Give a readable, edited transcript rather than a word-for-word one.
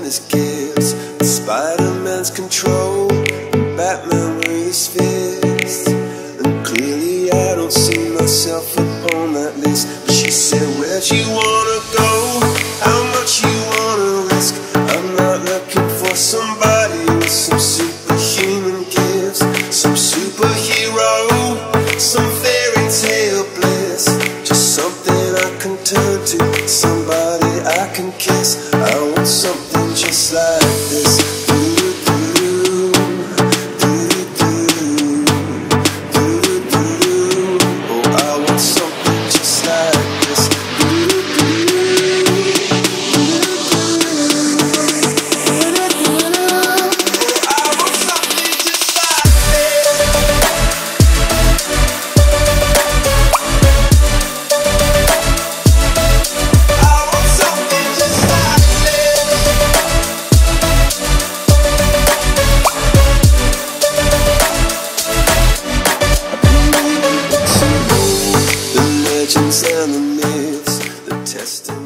his gifts, and Spider-Man's control, and Batman with his fists. And clearly I don't see myself upon that list. But she said, where'd you wanna go? How much you wanna risk? I'm not looking for somebody with some superhuman gifts, some superhero, some fairy tale bliss. Just something I can turn to, somebody I can kiss. I want something just like this. And the myths, the testimony.